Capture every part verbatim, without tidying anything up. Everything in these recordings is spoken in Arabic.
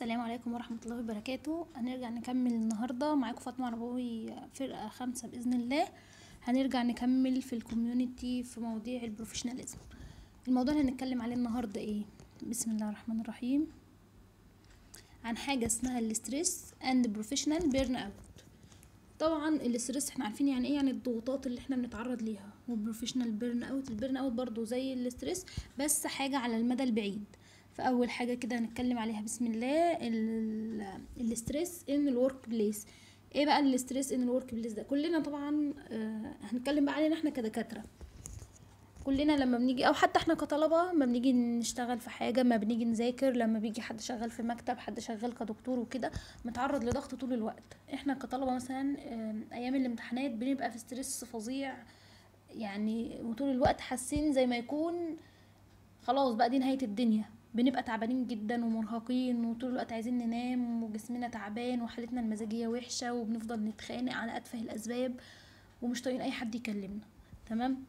السلام عليكم ورحمة الله وبركاته. هنرجع نكمل النهاردة معاكم فاطمة عرباوي، فرقة خمسة بإذن الله. هنرجع نكمل في الكوميونيتي في مواضيع البروفيشناليزم. الموضوع اللي هنتكلم عليه النهاردة ايه؟ بسم الله الرحمن الرحيم. عن حاجة اسمها الاسترس اند بروفيشنال بيرن اوت. طبعا الاسترس احنا عارفين يعني ايه، يعني الضغوطات اللي احنا بنتعرض ليها، والبروفيشنال بيرن اوت البيرن اوت برضو زي الاسترس بس حاجة على المدى البعيد. فاول حاجه كده هنتكلم عليها بسم الله الاسترس ان الورك بليس. ايه بقى الاسترس ان الورك بليس ده؟ كلنا طبعا آه هنتكلم بقى علينا احنا كدكاتره. كلنا لما بنيجي او حتى احنا كطلبه ما بنيجي نشتغل في حاجه، ما بنيجي نذاكر، لما بيجي حد شغال في مكتب، حد شغال كدكتور وكده، متعرض لضغط طول الوقت. احنا كطلبه مثلا آه ايام الامتحانات بنبقى في ستريس فظيع يعني، وطول الوقت حاسين زي ما يكون خلاص بقى دي نهايه الدنيا. بنبقى تعبانين جدا ومرهقين وطول الوقت عايزين ننام وجسمنا تعبان وحالتنا المزاجيه وحشه، وبنفضل نتخانق على اتفه الاسباب ومش طايقين اي حد يكلمنا. تمام.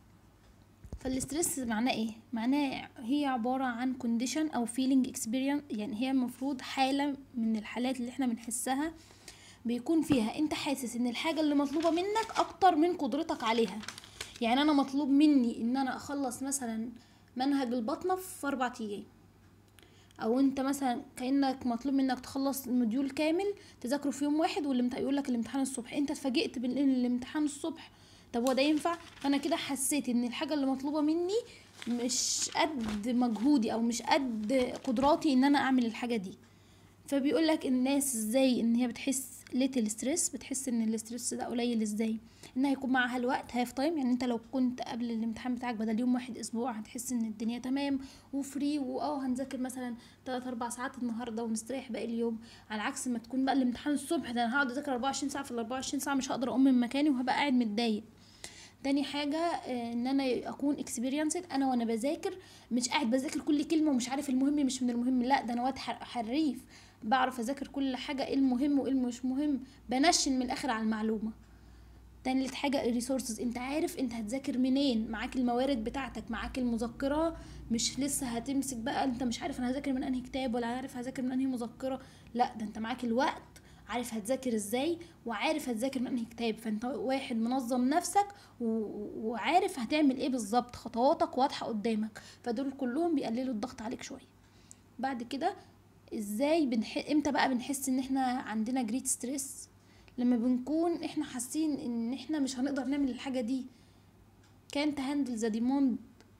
فالاسترس معناه ايه؟ معناه هي عباره عن كونديشن او فيلينج اكسبيرينس، يعني هي المفروض حاله من الحالات اللي احنا بنحسها بيكون فيها انت حاسس ان الحاجه اللي مطلوبه منك اكتر من قدرتك عليها. يعني انا مطلوب مني ان انا اخلص مثلا منهج البطنه في اربع ايام، او انت مثلا كانك مطلوب منك تخلص موديول كامل تذاكره في يوم واحد، واللي يقول لك الامتحان الصبح، انت اتفاجئت بالامتحان الصبح. طب هو ده ينفع؟ فانا كده حسيت ان الحاجه اللي مطلوبه مني مش قد مجهودي او مش قد قدراتي ان انا اعمل الحاجه دي. فبيقول لك الناس ازاي ان هي بتحس ليتل ستريس، بتحس ان الاسترس ده قليل ازاي؟ انها يكون معاها الوقت هاف تايم، يعني انت لو كنت قبل الامتحان بتاعك بدل يوم واحد اسبوع هتحس ان الدنيا تمام وفري، واه هنذاكر مثلا تلات اربع ساعات النهارده ونستريح باقي اليوم، على عكس ما تكون بقى الامتحان الصبح ده انا هقعد اذاكر اربعة وعشرين ساعه، في ال اربعة وعشرين ساعه مش هقدر اقوم من مكاني وهبقى قاعد متضايق. تاني حاجة ان انا اكون اكسبيرينسد، انا وانا بذاكر مش قاعد بذاكر كل كلمة ومش عارف المهم مش من المهم، لا ده انا واد حريف بعرف اذاكر كل حاجة، ايه المهم وايه مش مهم، بنشن من الاخر على المعلومة. تالت حاجة الريسورسز، انت عارف انت هتذاكر منين، معاك الموارد بتاعتك، معاك المذكرة، مش لسه هتمسك بقى انت مش عارف انا هذاكر من انهي كتاب ولا عارف هذاكر من انهي مذكرة، لا ده انت معاك الوقت، عارف هتذاكر ازاي وعارف هتذاكر من انهي كتاب، فانت واحد منظم نفسك و... وعارف هتعمل ايه بالظبط، خطواتك واضحة قدامك، فدول كلهم بيقللوا الضغط عليك شوية. بعد كده ازاي بنح... امتى بقى بنحس ان احنا عندنا جريت ستريس؟ لما بنكون احنا حاسين ان احنا مش هنقدر نعمل الحاجة دي، كانت هاندل ذا ديموند،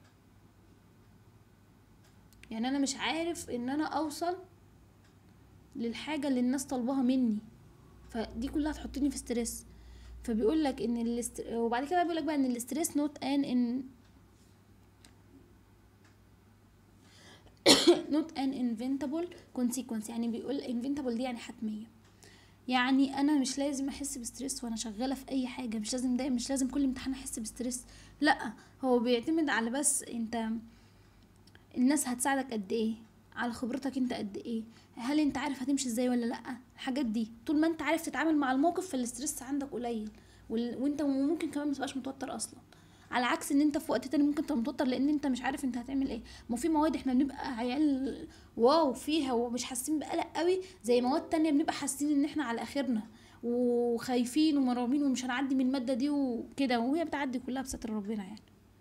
يعني انا مش عارف ان انا اوصل للحاجة اللي الناس طالباها مني، فدي كلها تحطني في ستريس. فبيقول لك ان الاست... وبعد كده بيقول لك بقى ان الاستريس نوت ان ان نوت ان انفنتابل كونسيكونس، يعني بيقول انفنتابل دي يعني حتميه، يعني انا مش لازم احس بستريس وانا شغاله في اي حاجه، مش لازم دايما مش لازم كل امتحان احس بستريس، لا هو بيعتمد على بس انت الناس هتساعدك قد ايه، على خبرتك انت قد ايه، هل انت عارف هتمشي ازاي ولا لا، الحاجات دي طول ما انت عارف تتعامل مع الموقف فالاسترس عندك قليل، وانت ممكن كمان متبقاش متوتر اصلا، على عكس ان انت في وقت تاني ممكن تبقى متوتر لان انت مش عارف انت هتعمل ايه. ما في مواد احنا بنبقى عيال واو فيها ومش حاسين بقلق قوي، زي مواد تانية بنبقى حاسين ان احنا على اخرنا وخايفين ومرعوبين ومش هنعدي من المادة دي وكده، وهي بتعدي كلها بستر ربنا يعني.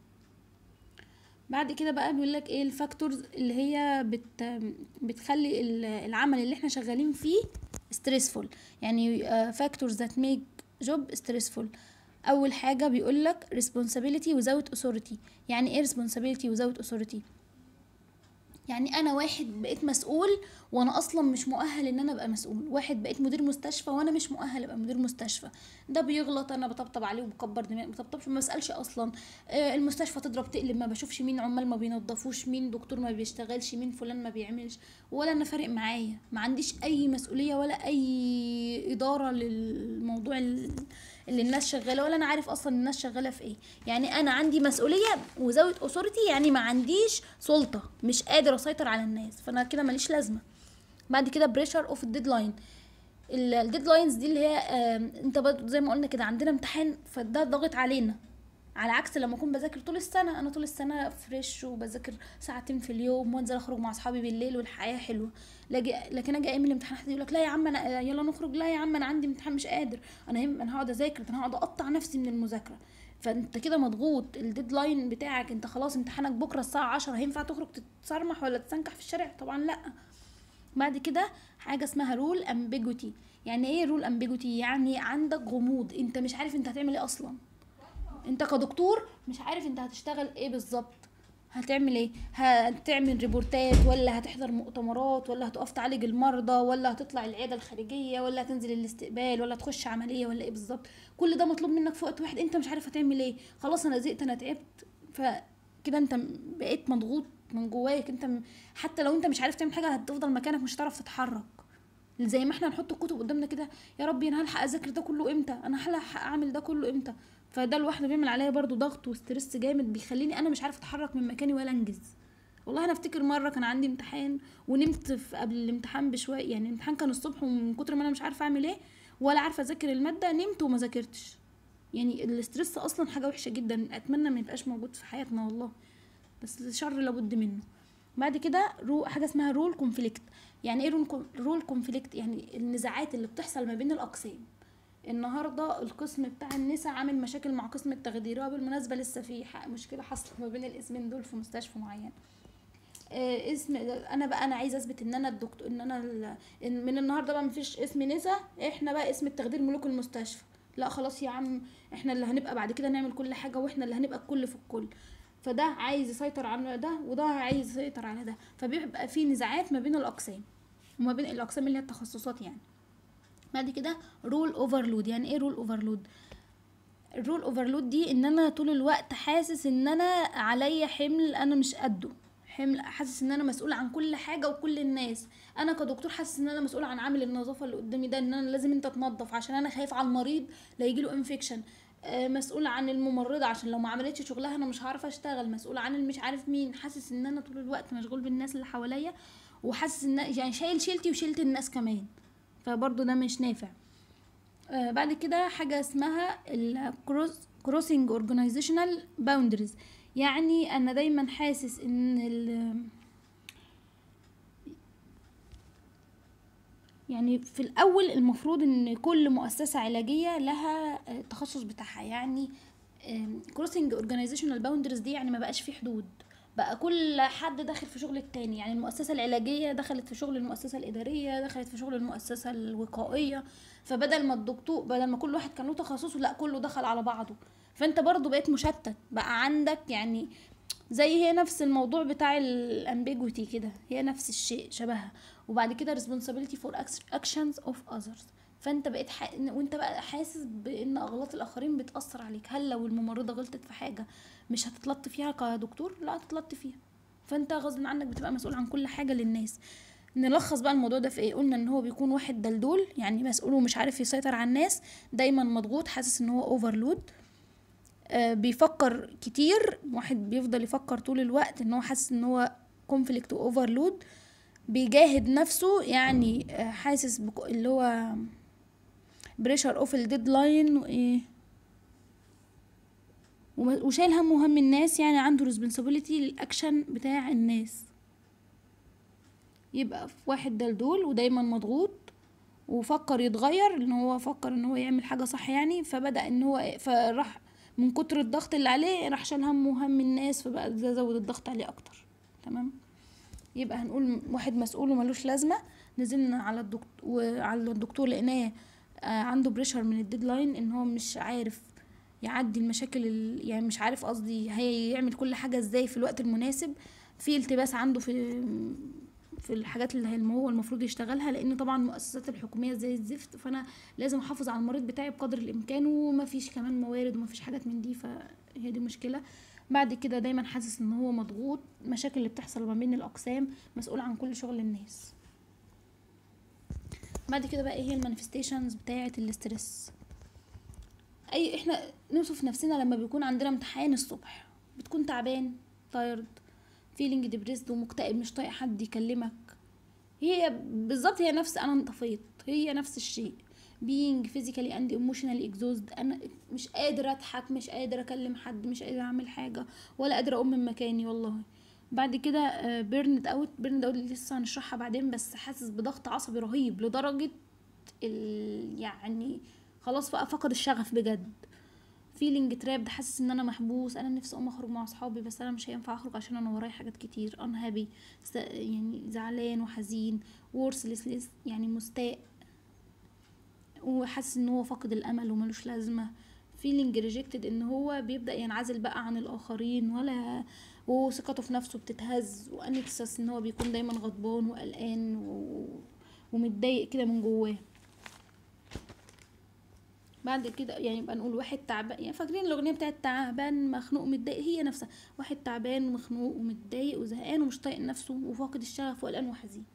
بعد كده بقى بيقول لك ايه الفاكتورز اللي هي بت بتخلي العمل اللي احنا شغالين فيه stressful، يعني factors that make job stressful. اول حاجه بيقول لك responsibility without authority. يعني ايه responsibility without authority؟ يعني انا واحد بقيت مسؤول وانا اصلا مش مؤهل ان انا ابقى مسؤول، واحد بقيت مدير مستشفى وانا مش مؤهل ابقى مدير مستشفى، ده بيغلط انا بطبطب عليه وبكبر دماغي، بطبطبش ما بسالش اصلا، آه المستشفى تضرب تقلب، ما بشوفش مين عمال ما بينظفوش، مين دكتور ما بيشتغلش، مين فلان ما بيعملش، ولا انا فارق معايا، ما عنديش اي مسؤوليه ولا اي اداره للموضوع اللي الناس شغاله، ولا انا عارف اصلا الناس شغاله في ايه، يعني انا عندي مسؤوليه وزاويه اوثورتي، يعني ما عنديش سلطه، مش قادر اسيطر على الناس، فانا كده ماليش لازمه. بعد كده بريشر اوف الديدلاين. الديدلاينز دي اللي هي آه انت زي ما قلنا كده عندنا امتحان فده ضاغط علينا، على عكس لما اكون بذاكر طول السنه. انا طول السنه فريش وبذاكر ساعتين في اليوم وانزل اخرج مع اصحابي بالليل والحياه حلوه. لكن اجي ايام الامتحان حد يقول لك لا يا عم انا يلا نخرج، لا يا عم انا عندي امتحان مش قادر، انا هم انا هقعد اذاكر، انا هقعد اقطع نفسي من المذاكره. فانت كده مضغوط، الديدلاين بتاعك انت خلاص امتحانك بكره الساعه عشرة، هينفع تخرج تتصرمح ولا تسنكح في الشارع؟ طبعا لا. بعد كده حاجه اسمها رول امبيجوتي. يعني ايه رول امبيجوتي؟ يعني عندك غموض، انت مش عارف انت هتعمل ايه اصلا. انت كدكتور مش عارف انت هتشتغل ايه بالظبط، هتعمل ايه، هتعمل ريبورتات ولا هتحضر مؤتمرات ولا هتقف تعالج المرضى ولا هتطلع العياده الخارجيه ولا هتنزل الاستقبال ولا تخش عمليه ولا ايه بالظبط. كل ده مطلوب منك في وقت واحد، انت مش عارف هتعمل ايه. خلاص انا زهقت، انا تعبت. فكده انت بقيت مضغوط من جواك. انت م... حتى لو انت مش عارف تعمل حاجه هتفضل مكانك، مش هتعرف تتحرك. زي ما احنا نحط الكتب قدامنا كده، يا ربي انا هلحق اذاكر ده كله امتى، انا هلحق اعمل ده كله امتى. فده لوحده بيعمل عليا برضو ضغط وستريس جامد، بيخليني انا مش عارفه اتحرك من مكاني ولا انجز. والله انا افتكر مره كان عندي امتحان ونمت في قبل الامتحان بشويه، يعني الامتحان كان الصبح ومن كتر ما انا مش عارفه اعمل ايه ولا عارفه اذاكر الماده نمت وما ذاكرتش. يعني الاسترس اصلا حاجه وحشه جدا، اتمنى ما يبقاش موجود في حياتنا والله، بس الشر لابد منه. بعد كده رو حاجه اسمها رول كونفليكت. يعني ايه رول كونفليكت؟ يعني النزاعات اللي بتحصل ما بين الاقسام. النهارده القسم بتاع النساء عامل مشاكل مع قسم التخدير، وبالمناسبه لسه في مشكله حصلت ما بين الاسمين دول في مستشفى معين. آه اسم انا بقى انا عايزه اثبت ان انا الدكتور، ان انا إن من النهارده بقى مفيش اسم نساء، احنا بقى اسم التخدير ملوك المستشفى. لا خلاص يا عم، احنا اللي هنبقى بعد كده نعمل كل حاجه واحنا اللي هنبقى الكل في الكل. فده عايز يسيطر على ده وده عايز يسيطر على ده، فبيبقى في نزاعات ما بين الاقسام وما بين الاقسام اللي هي التخصصات يعني. بعد كده رول اوفرلود. يعني ايه رول اوفرلود؟ الرول اوفرلود دي ان انا طول الوقت حاسس ان انا عليا حمل انا مش قده، حمل حاسس ان انا مسؤول عن كل حاجه وكل الناس. انا كدكتور حاسس ان انا مسؤول عن عامل النظافه اللي قدامي ده، ان انا لازم انت تنظف عشان انا خايف على المريض لا يجيله انفكشن. مسؤول عن الممرضه عشان لو ما عملتش شغلها انا مش هعرف اشتغل. مسؤول عن المش عارف مين. حاسس ان انا طول الوقت مشغول بالناس اللي حواليا، وحاسس ان يعني شايل شيلتي وشيلت الناس كمان، فبرضو ده مش نافع. آه بعد كده حاجه اسمها الكروس كروسنج اورجانيزيشنال باوندريز. يعني انا دايما حاسس ان ال يعني في الاول المفروض ان كل مؤسسه علاجيه لها التخصص بتاعها. يعني كروسنج اورجانيزيشنال باوندريز دي يعني ما بقاش في حدود، بقى كل حد داخل في شغل التاني. يعني المؤسسه العلاجيه دخلت في شغل المؤسسه الاداريه، دخلت في شغل المؤسسه الوقائيه. فبدل ما الدكتور بدل ما كل واحد كان له تخصصه، لا كله دخل على بعضه. فانت برضو بقيت مشتت، بقى عندك يعني زي هي نفس الموضوع بتاع الامبيجوتي كده، هي نفس الشيء شبهها. وبعد كده responsibility for actions of others. فانت بقيت ح... وانت بقى حاسس بان اغلاط الاخرين بتاثر عليك. هل لو الممرضه غلطت في حاجه مش هتتلط فيها كدكتور؟ لا هتتلط فيها. فانت غصب عنك بتبقى مسؤول عن كل حاجه للناس. نلخص بقى الموضوع ده في ايه؟ قلنا ان هو بيكون واحد دلدول، يعني مسؤول ومش عارف يسيطر على الناس، دايما مضغوط، حاسس ان هو اوفرلود. آه بيفكر كتير، واحد بيفضل يفكر طول الوقت، ان هو حاسس ان هو كونفليكت واوفرلود. بيجاهد نفسه، يعني آه حاسس بك... اللي هو بريشر اوف الديدلاين وايه، وشايل هم وهم الناس، يعني عنده ريسبونسابيلتي للاكشن بتاع الناس. يبقى في واحد دلدول ودايما مضغوط، وفكر يتغير، ان هو فكر ان هو يعمل حاجه صح يعني، فبدا ان هو فراح من كتر الضغط اللي عليه راح شال هم وهم الناس، فبقى ده زود الضغط عليه اكتر. تمام. يبقى هنقول واحد مسؤول وملوش لازمه. نزلنا على الدكتور وعلى الدكتور لقيناه عنده بريشر من الديدلاين، ان هو مش عارف يعدي المشاكل، يعني مش عارف قصدي هيعمل كل حاجه ازاي في الوقت المناسب. في التباس عنده في في الحاجات اللي هو المفروض يشتغلها، لان طبعا المؤسسات الحكوميه زي الزفت، فانا لازم احافظ على المريض بتاعي بقدر الامكان، ومفيش كمان موارد ومفيش حاجات من دي، فهي دي مشكله. بعد كده دايما حاسس ان هو مضغوط، مشاكل اللي بتحصل ما بين الاقسام، مسؤول عن كل شغل الناس. بعد كده بقى ايه هي المانيفستيشنز بتاعه الاسترس؟ اي احنا نوصف نفسنا لما بيكون عندنا امتحان الصبح، بتكون تعبان، تايرد، فيلينج ديبريسد ومكتئب، مش طايق حد يكلمك. هي بالظبط هي نفس انا انطفيت، هي نفس الشيء. being physically and emotionally exhausted. انا مش قادره اضحك، مش قادره اكلم حد، مش قادره اعمل حاجه، ولا قادره اقوم من مكاني والله. بعد كده بيرند اوت. بيرند اوت لسه هنشرحها بعدين، بس حاسس بضغط عصبي رهيب لدرجه ال... يعني خلاص بقى فقد الشغف بجد. فيلينج تراب، حاسس ان انا محبوس، انا نفسي اقوم اخرج مع اصحابي بس انا مش هينفع اخرج عشان انا ورايا حاجات كتير. unhappy، يعني زعلان وحزين. worthless، يعني مستاء وحاسس ان هو فاقد الامل وملوش لازمه. feeling rejected، ان هو بيبدا ينعزل بقى عن الاخرين، ولا وثقته في نفسه بتتهز. وانكسس، ان هو بيكون دايما غضبان وقلقان و... ومتضايق كده من جواه. بعد كده يعني يبقى نقول واحد تعبان، يعني فاكرين الاغنيه بتاعت تعبان مخنوق متضايق، هي نفسها. واحد تعبان ومخنوق ومتضايق وزهقان ومش طايق نفسه وفاقد الشغف وقلقان وحزين.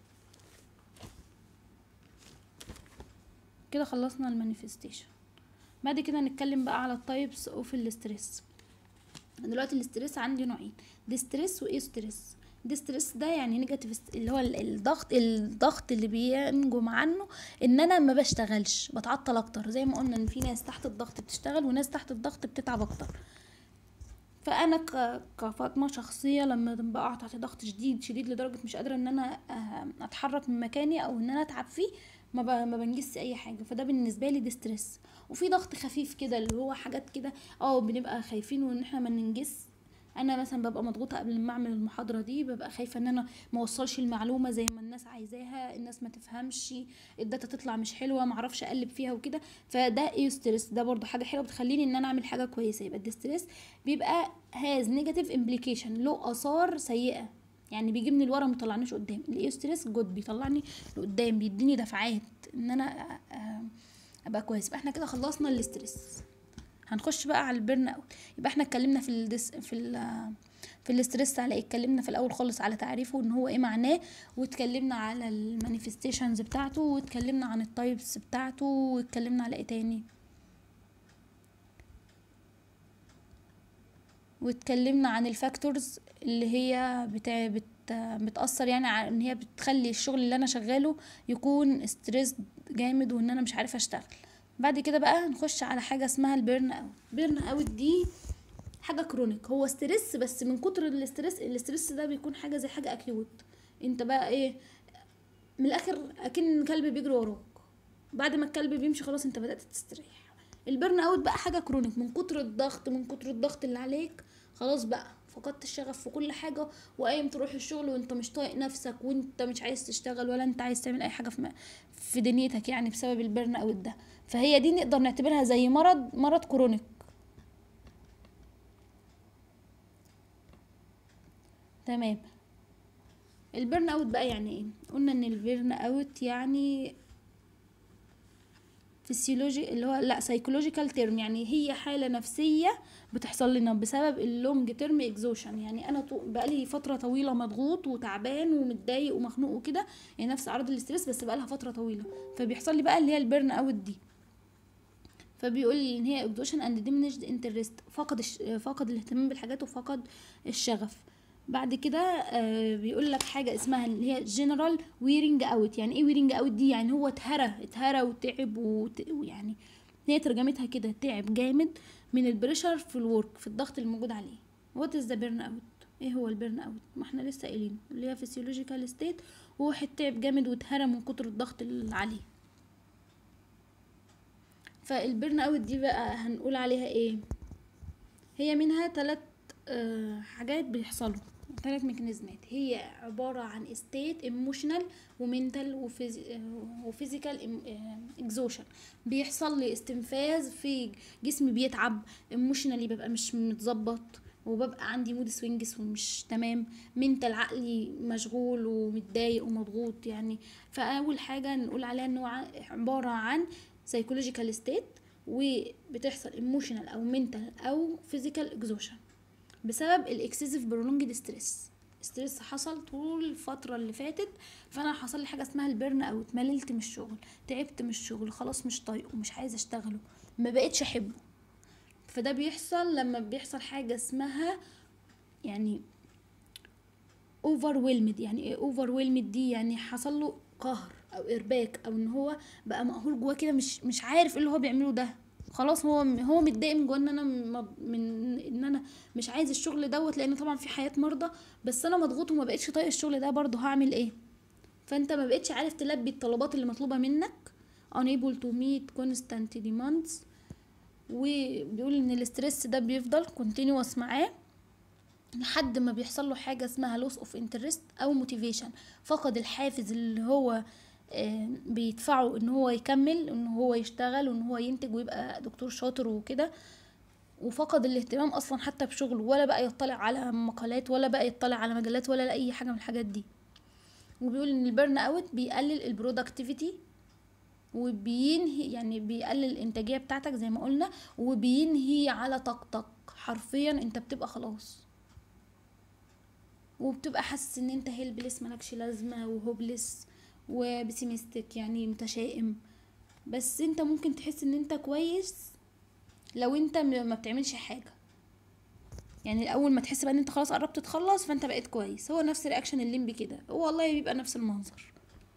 كده خلصنا المانيفستيشن. بعد كده هنتكلم بقى على التايبس اوف الاسترس. دلوقتي الاسترس عندي نوعين، ديستريس وايسترس. ديستريس ده يعني نيجاتيف، اللي هو الضغط الضغط اللي بينجم عنه ان انا ما بشتغلش، بتعطل اكتر. زي ما قلنا ان في ناس تحت الضغط بتشتغل وناس تحت الضغط بتتعب اكتر. فانا كفاطمه شخصيه لما بقع تحت ضغط شديد شديد لدرجه مش قادره ان انا اتحرك من مكاني او ان انا اتعب فيه، ما ما بنجزش اي حاجه، فده بالنسبه لي ديستريس. وفي ضغط خفيف كده اللي هو حاجات كده اه بنبقى خايفين وان احنا ما ننجز. انا مثلا ببقى مضغوطه قبل ما اعمل المحاضره دي، ببقى خايفه ان انا ما اوصلش المعلومه زي ما الناس عايزاها، الناس ما تفهمش، الداتا تطلع مش حلوه، ما اعرفش اقلب فيها وكده. فده ايه ستريس، ده برضو حاجه حلوه بتخليني ان انا اعمل حاجه كويسه. يبقى الديستريس بيبقى هاز نيجاتيف امبليكيشن، له اثار سيئه، يعني بيجيبني لورا ما يطلعنيش قدام. الايستريس جود، بيطلعني لقدام، بيديني دفعات ان انا ابقى كويس. يبقى احنا كده خلصنا الاستريس. هنخش بقى على البيرن اوت. يبقى احنا اتكلمنا في الدس في ال في الاستريس على ايه، اتكلمنا في الاول خالص على تعريفه ان هو ايه معناه، واتكلمنا على المانيفستيشنز بتاعته، واتكلمنا عن التايبس بتاعته، واتكلمنا على ايه تاني، واتكلمنا عن الفاكتورز اللي هي بتاع بت بتأثر يعني على ان هي بتخلي الشغل اللي انا شغاله يكون ستريس جامد وان انا مش عارفه اشتغل. بعد كده بقى نخش على حاجه اسمها البيرن اوت. بيرن اوت دي حاجه كرونيك، هو ستريس بس من كتر الاستريس، الاستريس ده بيكون حاجه زي حاجه اكيوت. انت بقى ايه من الاخر، اكن كلب بيجري وراك، بعد ما الكلب بيمشي خلاص انت بدات تستريح. البيرن اوت بقى حاجه كرونيك، من كتر الضغط من كتر الضغط اللي عليك خلاص بقى فقدت الشغف في كل حاجه، وقايم تروح الشغل وانت مش طايق نفسك، وانت مش عايز تشتغل ولا انت عايز تعمل اي حاجه في في دنيتك يعني بسبب البيرن اوت ده. فهي دي نقدر نعتبرها زي مرض مرض كرونيك. تمام. البيرن اوت بقى يعني ايه؟ قلنا ان البيرن اوت يعني فيسيولوجي اللي هو لا سايكولوجيكال تيرم، يعني هي حاله نفسيه بتحصل لنا بسبب اللونج تيرم اكزوشن. يعني انا بقالي فتره طويله مضغوط وتعبان ومتضايق ومخنوق وكده، يعني نفس اعراض الاسترس بس بقالها فتره طويله، فبيحصل لي بقى اللي هي البيرن اوت دي. فبيقول لي ان هي اكزوشن اند ديمينيشد انترست، فقد فقد الاهتمام بالحاجات وفقد الشغف. بعد كده آه بيقول لك حاجه اسمها اللي هي جنرال ويرنج اوت. يعني ايه ويرنج اوت دي؟ يعني هو اتهرى اتهرى وتعب ويعني هي ترجمتها كده تعب جامد من البريشر في الورك، في الضغط الموجود عليه. وات از ذا بيرن اوت؟ ايه هو البيرن اوت؟ ما احنا لسه قايلين اللي هي فيسيولوجيكال ستيت، وواحد تعب جامد واتهرى من كتر الضغط اللي عليه. فالبيرن اوت دي بقى هنقول عليها ايه؟ هي منها ثلاث آه حاجات بيحصلوا، ثلاث ميكانيزمات. هي عبارة عن ستيت ايموشنال ومنتال وفيزيكال اكزوشن. بيحصل لي استنفاذ في جسمي، بيتعب ايموشنالي، ببقى مش متظبط وببقى عندي مود سوينجز ومش تمام. منتال عقلي مشغول ومتضايق ومضغوط يعني. فاول حاجة نقول عليها انه عبارة عن سايكولوجيكال ستيت، وبتحصل ايموشنال او منتال او فيزيكال اكزوشن بسبب الاكسسيف برولونجد ستريس. ستريس حصل طول الفتره اللي فاتت، فانا حصل لي حاجه اسمها البيرن اوت، مللت من الشغل، تعبت من الشغل، خلاص مش طايقه، مش عايزه اشتغله، ما بقتش احبه. فده بيحصل لما بيحصل حاجه اسمها يعني overwhelmed. يعني ايه overwhelmed دي؟ يعني حصل له قهر، او ارباك، او ان هو بقى مقهور جواه كده، مش مش عارف ايه اللي هو بيعمله ده. خلاص هو هو متضايق من جوه ان انا م- من ان انا مش عايز الشغل دوت، لان طبعا في حياة مرضى، بس انا مضغوط وما بقتش طايق الشغل ده، برضه هعمل ايه؟ فانت ما بقتش عارف تلبي الطلبات اللي مطلوبة منك. unable to meet constant demands. وبيقول ان الاسترس ده بيفضل continuous معاه لحد ما بيحصل له حاجة اسمها loss of interest او motivation، فقد الحافز اللي هو آه، بيدفعه ان هو يكمل، ان هو يشتغل، وان هو ينتج ويبقى دكتور شاطر وكده. وفقد الاهتمام اصلا حتى بشغله، ولا بقى يطلع على مقالات، ولا بقى يطلع على مجلات، ولا اي حاجة من الحاجات دي. وبيقول ان البرن اوت بيقلل البرودكتيفيتي، وبينهي يعني بيقلل الانتاجية بتاعتك زي ما قلنا، وبينهي على طاقتك حرفيا. انت بتبقى خلاص، وبتبقى حاسس ان انت هيلبلس، ملكش لازمة، وهوبلس، وبسيمستك يعني متشائم. بس انت ممكن تحس ان انت كويس لو انت م- ما بتعملش حاجة. يعني اول ما تحس بقى ان انت خلاص قربت تخلص، فانت بقيت كويس. هو نفس رياكشن الليمبي كده، هو والله بيبقى نفس المنظر.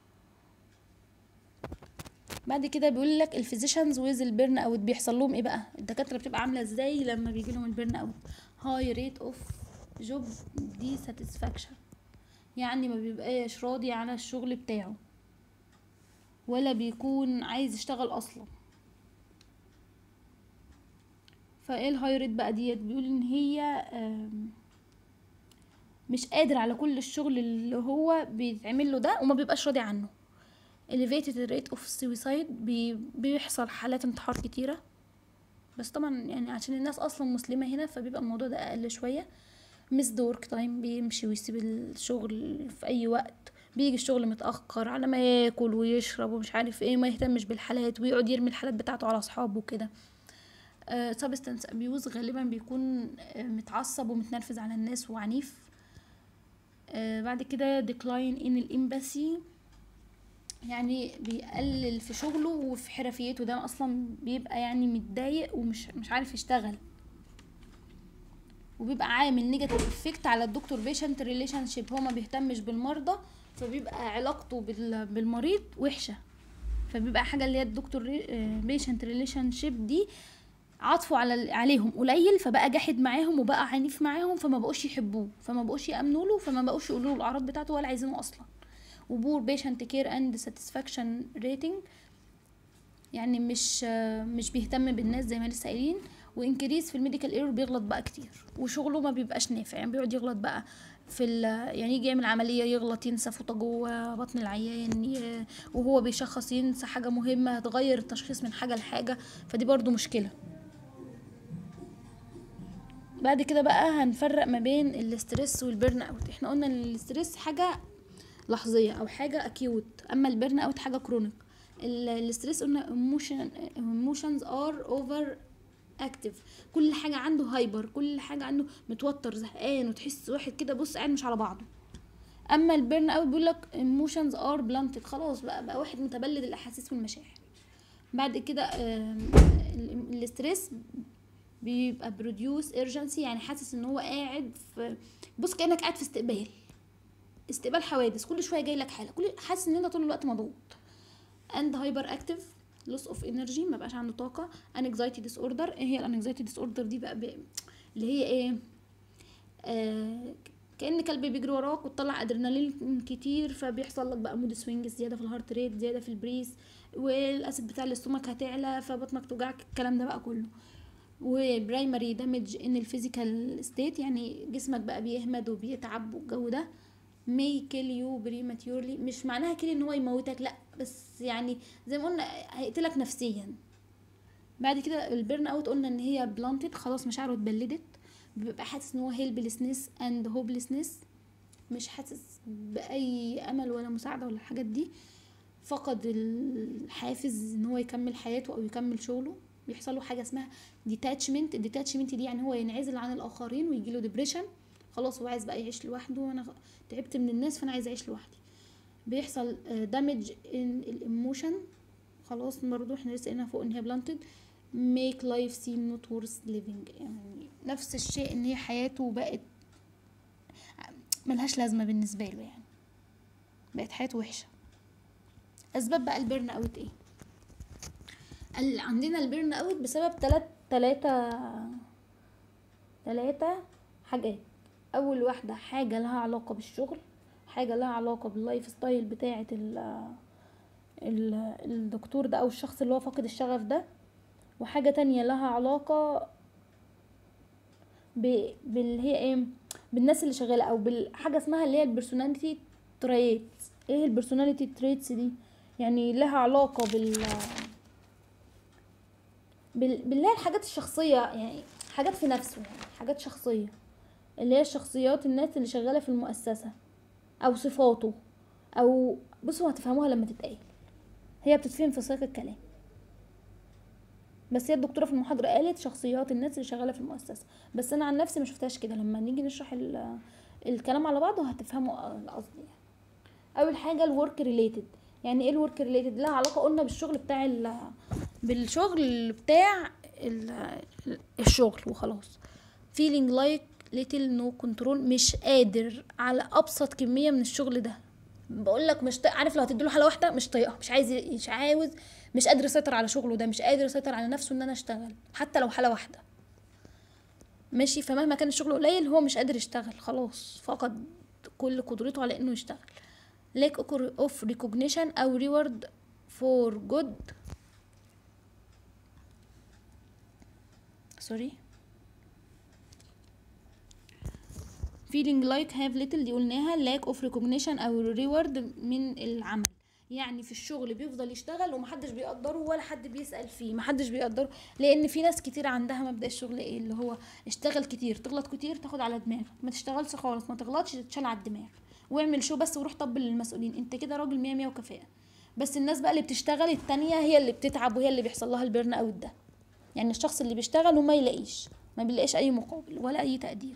بعد كده بيقول لك الفيزيشنز ويز البيرن اوت بيحصل لهم ايه بقى؟ الدكاتره بتبقى عامله ازاي لما بيجي لهم البيرن اوت؟ هاي ريت اوف جوب دي ساتسفاكشن، يعني ما بيبقاش راضي على الشغل بتاعه، ولا بيكون عايز يشتغل اصلا. فايه الهاي ريت بقى ديت؟ بيقول ان هي آم، مش قادر على كل الشغل اللي هو بيتعمل له ده، وما بيبقاش راضي عنه. elevated rate of suicide، بي بيحصل حالات انتحار كتيرة. بس طبعا يعني عشان الناس اصلا مسلمة هنا، فبيبقى الموضوع ده اقل شوية. مس ورك تايم، بيمشي ويسيب الشغل في اي وقت، بيجي الشغل متأخر على ما ياكل ويشرب ومش عارف ايه، ما يهتمش بالحالات، ويقعد يرمي الحالات بتاعته على اصحابه وكده. سبستنس ابيوز، غالبا بيكون آه، متعصب ومتنرفز على الناس وعنيف. آه، بعد كده decline in الامباثي، يعني بيقلل في شغله وفي حرفيته، ده اصلا بيبقى يعني متضايق ومش مش عارف يشتغل. وبيبقى عامل نيجاتيف افكت على الدكتور بيشنت ريليشن شيب، هو ما بيهتمش بالمرضى، فبيبقى علاقته بال- بالمريض وحشه. فبيبقى حاجه اللي هي الدكتور بيشنت ريليشن شيب دي، عطفه على عليهم قليل، فبقى جاحد معاهم وبقى عنيف معاهم، فما بقوش يحبوه، فما بقوش يامنوا له، فما بقوش يقولوا له الاعراض بتاعته ولا عايزينه اصلا. وبور بيشنت كير اند ساتسفاكشن ريتنج، يعني مش مش بيهتم بالناس زي ما لسه قايلين. وانكريز في الميديكال ايرور، بيغلط بقى كتير، وشغله ما بيبقاش نافع، يعني بيقعد يغلط بقى في ال يعني يجي يعمل عمليه يغلط، ينسى فوطه جوه بطن العيان، ي- وهو بيشخص ينسى حاجه مهمه هتغير التشخيص من حاجه لحاجه، فدي برضو مشكله. بعد كده بقى هنفرق ما بين الاسترس والبرن اوت. احنا قلنا ان الاسترس حاجه لحظيه او حاجه اكيوت، اما البرن اوت حاجه كرونيك. الاسترس قلنا emotion emotions are over اكتف، كل حاجه عنده هايبر، كل حاجه عنده متوتر زهقان، وتحس واحد كده بص قاعد مش على بعضه. اما البيرن اوت بيقول لك emotions are blunted، خلاص بقى بقى واحد متبلد الاحاسيس والمشاعر. بعد كده آم، ال- الاسترس بيبقى بروديوس urgency، يعني حاسس ان هو قاعد في، بص كانك قاعد في استقبال استقبال حوادث، كل شويه جاي لك حاله، كل حاسس ان انت طول الوقت مضغوط. and hyper active loss of energy، ما بقاش عنده طاقه. anxiety disorder، ايه هي الانكزايتي disorder دي بقى, بقى اللي هي ايه؟ آه كأن كلب بيجري وراك وتطلع ادرينالين كتير، فبيحصل لك بقى مود سوينجز، زياده في الهارت ريت، زياده في البريس، والاسيد بتاع الاستومك هتعلى، فبطنك توجعك، الكلام ده بقى كله. وبرايمري دامج ان الفيزيكال ستيت، يعني جسمك بقى بيهمد وبيتعب والجو ده. may kill you prematurely، مش معناها كده ان هو يموتك، لا، بس يعني زي ما قلنا هيقتلك نفسيا. بعد كده البيرن اوت قلنا ان هي بلانتد، خلاص مشاعره اتبلدت، بيبقى حاسس ان هو هيلبلسنس اند هوبلسنس، مش حاسس باي امل ولا مساعده ولا الحاجات دي. فقد الحافز ان هو يكمل حياته او يكمل شغله. بيحصل له حاجه اسمها ديتاتشمنت، الديتاتشمنت دي يعني هو ينعزل عن الاخرين ويجي له ديبريشن، خلاص هو عايز بقى يعيش لوحده، وانا تعبت من الناس فانا عايز اعيش لوحدي. بيحصل دامج ان الايموشن، خلاص برضو احنا لسه قلنا فوق ان هي بلانتد. make life seem not worth living، يعني نفس الشيء، ان هي حياته بقت ملهاش لازمه بالنسبه له، يعني بقت حياته وحشه. اسباب بقى البيرن اوت ايه؟ ال- عندنا البيرن اوت بسبب تلات تلاتة تلاتة حاجات. اول واحدة حاجة لها علاقة بالشغل، حاجة لها علاقة باللايف ستايل بتاعة ال- ال- الدكتور ده او الشخص اللي هو فاقد الشغف ده، وحاجة تانية لها علاقة ب... باللي هي ايه، بالناس اللي شغالة، او بالحاجة اسمها اللي هي البرسوناليتي تريتس. ايه البرسوناليتي تريتس دي؟ يعني لها علاقة بال بال- باللي هي الحاجات الشخصية، يعني حاجات في نفسه، يعني حاجات شخصية، اللي هي شخصيات الناس اللي شغالة في المؤسسة، او صفاته، او بصوا هتفهموها لما تتقال، هي بتتفهم في سياق الكلام، بس هي الدكتورة في المحاضرة قالت شخصيات الناس اللي شغالة في المؤسسة، بس انا عن نفسي ما شفتهاش كده. لما نيجي نشرح ال- الكلام على بعضه هتفهموا القصد يعني. اول حاجة الورك ريليتد. يعني ايه الورك ريليتد؟ لها علاقة قلنا بالشغل بتاع ال بالشغل بتاع ال- الشغل وخلاص. feeling like little no control، مش قادر على ابسط كمية من الشغل ده. بقول لك مش طايق، عارف لو هتديله حالة واحدة مش طايقها، مش عايز، مش عاوز، مش قادر يسيطر على شغله ده، مش قادر يسيطر على نفسه ان انا اشتغل حتى لو حالة واحدة. ماشي، فمهما كان الشغل قليل هو مش قادر يشتغل، خلاص فقد كل قدرته على انه يشتغل. lack of recognition او reward for good sorry feeling like have little دي قلناها. lack of recognition او reward من العمل، يعني في الشغل بيفضل يشتغل ومحدش بيقدره ولا حد بيسأل فيه، محدش بيقدره، لان في ناس كتير عندها مبدأ الشغل ايه، اللي هو اشتغل كتير تغلط كتير تاخد على دماغك، ما تشتغلش خالص ما تغلطش تتشال على الدماغ، واعمل شو بس وروح طبل للمسؤولين، انت كده راجل مية مية وكفاءة. بس الناس بقى اللي بتشتغل التانية هي اللي بتتعب وهي اللي بيحصل لها البيرن اوت ده. يعني الشخص اللي بيشتغل وما يلاقيش، ما بيلاقيش اي مقابل ولا اي تقدير.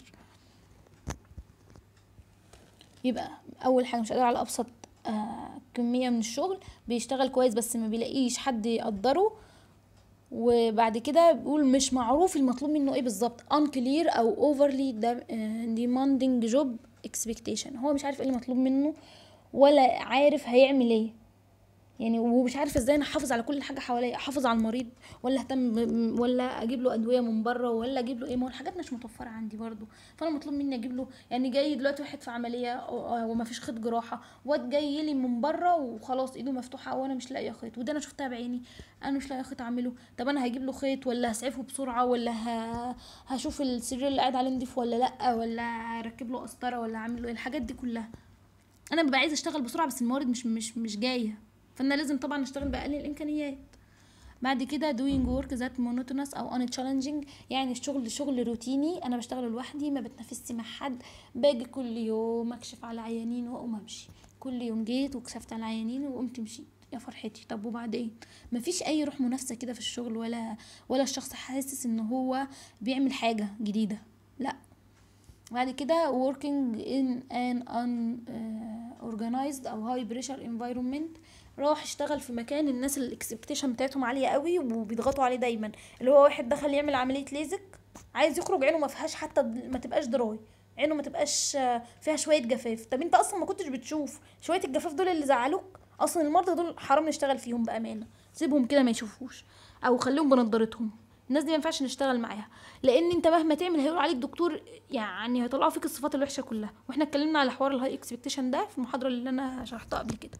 يبقى اول حاجه مش قادر على ابسط آه كميه من الشغل، بيشتغل كويس بس ما بيلاقيش حد يقدره، وبعد كده بيقول مش معروف المطلوب منه ايه بالظبط، unclear او overly demanding job expectation، هو مش عارف ايه المطلوب منه ولا عارف هيعمل ايه، يعني ومش عارف ازاي انا احافظ على كل حاجه حواليا، احافظ على المريض ولا اهتم ب- ولا اجيب له ادويه من بره ولا اجيب له ايه، ما هو الحاجات مش متوفره عندي برضو، فانا مطلوب مني اجيب له، يعني جاي دلوقتي واحد في عمليه وما فيش خيط جراحه، واد جاي لي من بره وخلاص ايده مفتوحه وانا مش لاقيه خيط، وده انا شفتها بعيني، انا مش لاقيه خيط اعمله، طب انا هجيب له خيط ولا هسعفه بسرعه ولا ه... هشوف السرير اللي قاعد عليه نضيف ولا لا، ولا هركب له قسطره ولا اعمل له إيه؟ الحاجات دي كلها انا ببقى عايزه اشتغل بسرعه بس الموارد مش مش مش جايه، فانا لازم طبعا اشتغل باقل الامكانيات. بعد كده doing work that monotonous او unchallenging، يعني الشغل شغل روتيني، انا بشتغل لوحدي ما بتنافسش مع حد، باجي كل يوم اكشف على عيانين واقوم امشي، كل يوم جيت وكشفت على عيانين وقمت مشيت، يا فرحتي. طب وبعدين؟ مفيش اي روح منافسه كده في الشغل، ولا ولا الشخص حاسس ان هو بيعمل حاجه جديده، لا. بعد كده working in an unorganized او high pressure environment، راح اشتغل في مكان الناس الاكسبكتيشن بتاعتهم عاليه قوي وبيضغطوا عليه دايما، اللي هو واحد دخل يعمل عمليه ليزك عايز يخرج عينه ما فيهاش حتى، ما تبقاش دراي، عينه ما تبقاش فيها شويه جفاف، طب انت اصلا ما كنتش بتشوف شويه الجفاف دول اللي زعلوك؟ اصلا المرضى دول حرام نشتغل فيهم بامانه، سيبهم كده ما يشوفوش او خليهم بنضارتهم، الناس دي ما ينفعش نشتغل معاها، لان انت مهما تعمل هيقولوا عليك دكتور، يعني هيطلعوا فيك الصفات الوحشه كلها، واحنا اتكلمنا على حوار الهاي اكسبكتيشن ده في المحاضره اللي انا شرحتها قبل كده.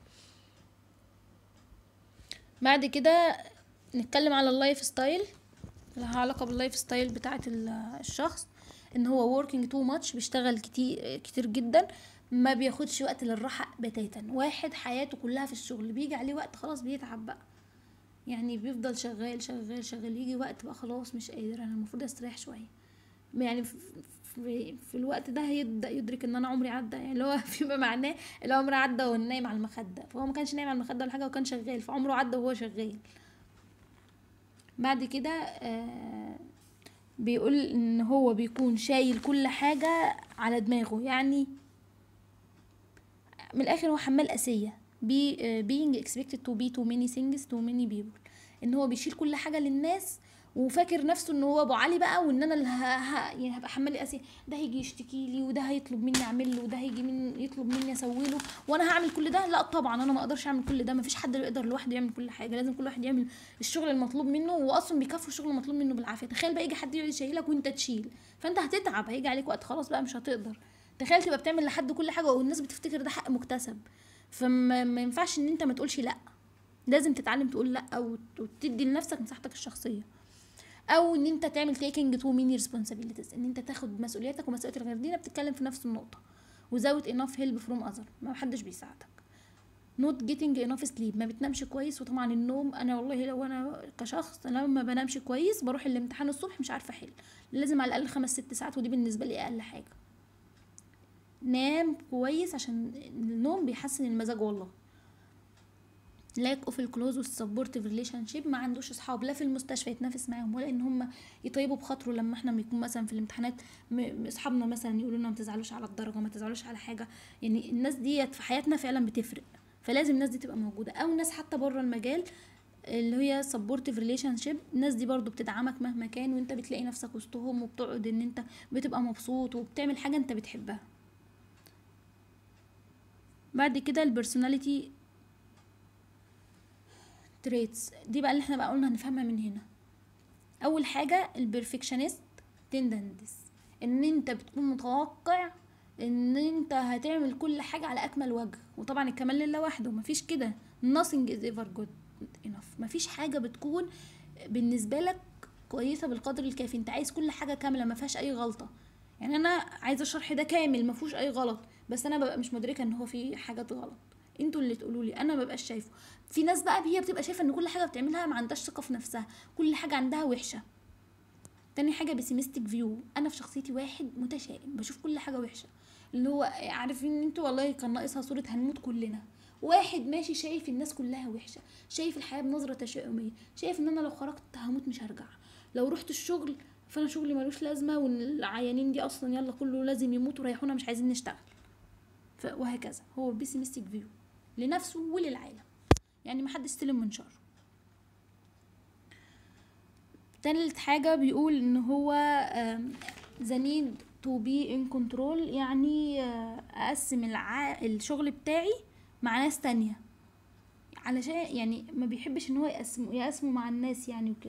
بعد كده نتكلم على اللايف ستايل، لها علاقه باللايف ستايل بتاعه الشخص، ان هو working too much، بيشتغل كتير كتير جدا، ما بياخدش وقت للراحه بتاتا، واحد حياته كلها في الشغل، بيجي عليه وقت خلاص بيتعب بقى، يعني بيفضل شغال شغال شغال، يجي وقت بقى خلاص مش قادر، انا المفروض استريح شويه، يعني في, في, في الوقت ده هيبدا يدرك ان انا عمري عدى، يعني اللي هو فيما معناه العمر عدى وهو نايم على المخده، فهو ما كانش نايم على المخده ولا حاجه وكان شغال، فعمره عدى وهو شغال. بعد كده آه بيقول ان هو بيكون شايل كل حاجه على دماغه، يعني من الاخر هو حمال اسيه، بي uh, being expected to be too many things to many people، ان هو بيشيل كل حاجه للناس وفاكر نفسه ان هو ابو علي بقى، وان انا اللي ه... ه... يعني هبقى حمال اسي، ده هيجي يشتكي لي، وده هيطلب مني اعمل له، وده هيجي من يطلب مني اسوي له، وانا هعمل كل ده. لا طبعا انا ما اقدرش اعمل كل ده، ما فيش حد بيقدر لوحده يعمل كل حاجه، لازم كل واحد يعمل الشغل المطلوب منه، واصلا بيكافئوا الشغل المطلوب منه بالعافيه. تخيل بقى يجي حد يقعد يشيلك وانت تشيل، فانت هتتعب، هيجي عليك وقت خلاص بقى مش هتقدر. تخيل تبقى بتعمل لحد كل حاجه والناس بتفتكر ده حق مكتسب، فما ما ينفعش ان انت ما تقولش لا، لازم تتعلم تقول لا وت- وتدي لنفسك مساحتك الشخصيه. او ان انت تعمل taking تو many responsibilities، ان انت تاخد مسؤولياتك ومسؤوليه الغير، بتتكلم في نفس النقطه. without enough help from other، ما حدش بيساعدك. not getting enough sleep، ما بتنامش كويس. وطبعا النوم، انا والله لو انا كشخص انا ما بنامش كويس بروح الامتحان الصبح مش عارفه احل، لازم على الاقل خمس ست ساعات، ودي بالنسبه لي اقل حاجه. نام كويس عشان النوم بيحسن المزاج والله. lack of الكلوز والسبورتيف ريليشن شيب، ما عندوش اصحاب لا في المستشفى يتنافس معاهم، ولا ان هم يطيبوا بخاطره لما احنا بنكون مثلا في الامتحانات م- اصحابنا مثلا يقولوا لنا ما تزعلوش على الدرجه، ما تزعلوش على حاجه. يعني الناس ديت في حياتنا فعلا بتفرق، فلازم الناس دي تبقى موجوده. او ناس حتى بره المجال اللي هي سبورتيف ريليشن شيب، الناس دي برضو بتدعمك مهما كان، وانت بتلاقي نفسك وسطهم، وبتقعد ان انت بتبقى مبسوط وبتعمل حاجه انت بتحبها. بعد كده البرسوناليتي تريتس، دي بقى اللي احنا بقى قلنا هنفهمها من هنا. اول حاجه البرفكشنست تندنس، ان انت بتكون متوقع ان انت هتعمل كل حاجه على اكمل وجه، وطبعا الكمال لله وحده، مفيش كده. nothing is ever good enough، مفيش حاجه بتكون بالنسبه لك كويسه بالقدر الكافي، انت عايز كل حاجه كامله ما فيهاش اي غلطه. يعني انا عايزه الشرح ده كامل ما فيهوش اي غلط، بس انا ببقى مش مدركه ان هو في حاجات غلط، انتوا اللي تقولوا لي، انا ما ببقاش شايفه. في ناس بقى هي بتبقى شايفه ان كل حاجه بتعملها ما عندهاش ثقه في نفسها، كل حاجه عندها وحشه. تاني حاجه بيسيمستيك فيو، انا في شخصيتي واحد متشائم، بشوف كل حاجه وحشه، اللي هو عارفين ان انتوا والله كان ناقصها صوره هنموت كلنا. واحد ماشي شايف الناس كلها وحشه، شايف الحياه بنظره تشاؤميه، شايف ان انا لو خرجت هموت مش هرجع، لو رحت الشغل فانا شغلي ملوش لازمه، والعيانين دي اصلا يلا كله لازم يموت وريحونا مش عايزين نشتغل. وهكذا، هو بيسيمستيك فيو لنفسه وللعالم، يعني محدش استلم من شره. تالت حاجة بيقول ان هو the need to be in control، يعني آه، اقسم الع... الشغل بتاعي مع ناس تانية، علشان يعني ما بيحبش ان هو يقسمه يقسمه مع الناس يعني وكده،